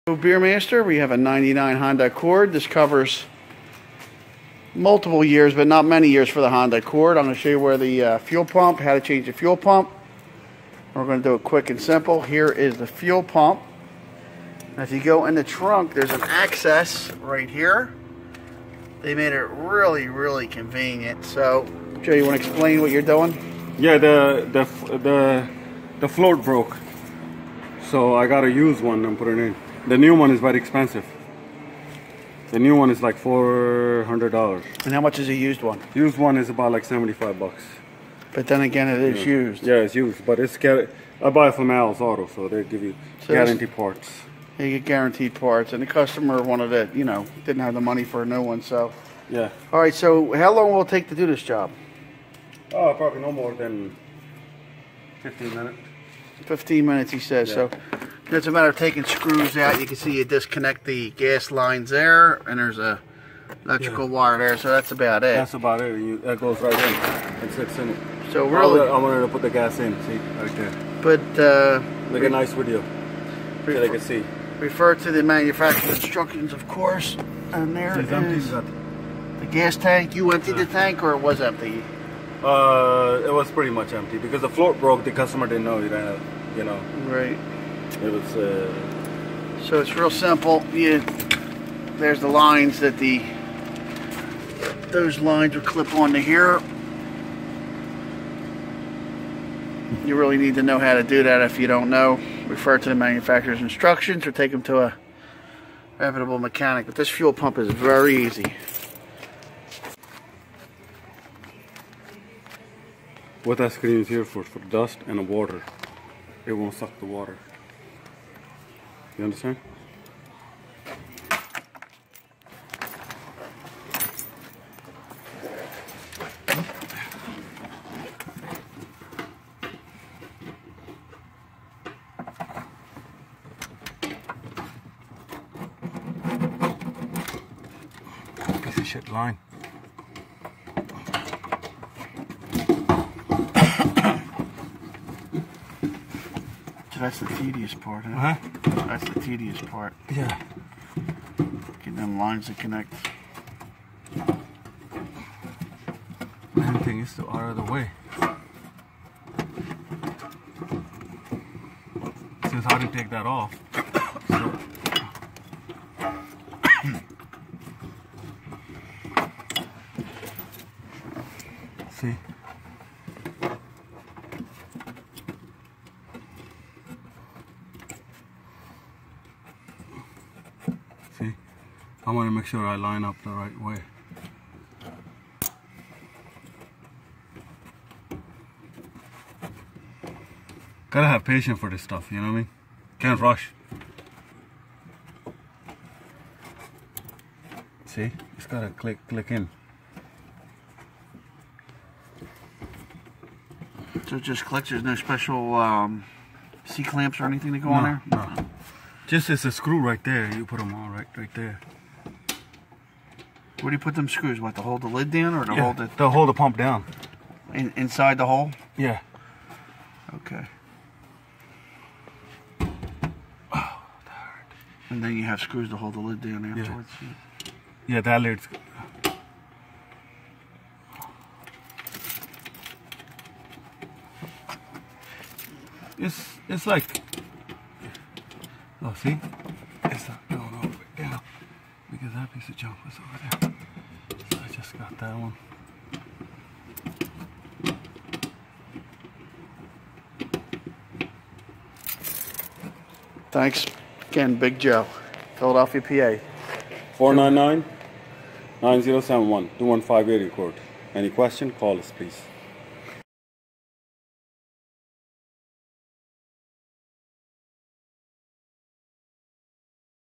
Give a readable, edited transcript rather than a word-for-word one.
Beermaster, we have a 99 Honda Accord. This covers multiple years, but not many years for the Honda Accord. I'm going to show you where the fuel pump, how to change the fuel pump. We're going to do it quick and simple. Here is the fuel pump. If you go in the trunk, there's an access right here. They made it really, really convenient. So, Joe, you want to explain what you're doing? Yeah, the float broke, so I got to use one and put it in. The new one is very expensive. The new one is like $400. And how much is a used one? Used one is about like 75 bucks. But then again, it is used. Yeah, it's used, but I buy it from Al's Auto, so they give you guaranteed parts. You get guaranteed parts, and the customer wanted it, didn't have the money for a new one, so. Yeah. All right, so how long will it take to do this job? Oh, probably no more than 15 minutes. 15 minutes, he says. Yeah. So it's a matter of taking screws out. You can see you disconnect the gas lines there, and there's a electrical wire there, so that's about it. That's about it. That goes right in and sits in it. So really, I wanted to put the gas in, see, right there. But make a nice video so they can see. Refer to the manufacturer's instructions, of course. And there it is. The gas tank. You emptied the tank, or it was empty? It was pretty much empty because the float broke. The customer didn't know you didn't have, Right. It was. So it's real simple. There's the lines that those lines would clip onto here. You really need to know how to do that. If you don't know, refer to the manufacturer's instructions or take them to a reputable mechanic. But this fuel pump is very easy. What that screen is here for dust and the water. It won't suck the water. You understand? Piece of shit line. That's the tedious part, huh? That's the tedious part. Yeah. Getting them lines to connect. Main thing is to out of the way. Since I didn't take that off. So. See? See, I want to make sure I line up the right way. Gotta have patience for this stuff, you know what I mean? Can't rush. See, it's gotta click in. So it just clicks, there's no special C-clamps or anything to go on there? No. Just it's a screw right there. You put them on right there. Where do you put them screws? What, to hold the lid down or to hold it? To hold the pump down. Inside the hole? Yeah. Okay. Oh, that hurt. And then you have screws to hold the lid down afterwards. Yeah, that lid's. It's like. Oh, see? It's not going all the way down because that piece of junk was over there. So I just got that one. Thanks. Again, Big Joe, Philadelphia, PA. 499-9071, 215 area code. Any question, call us, please.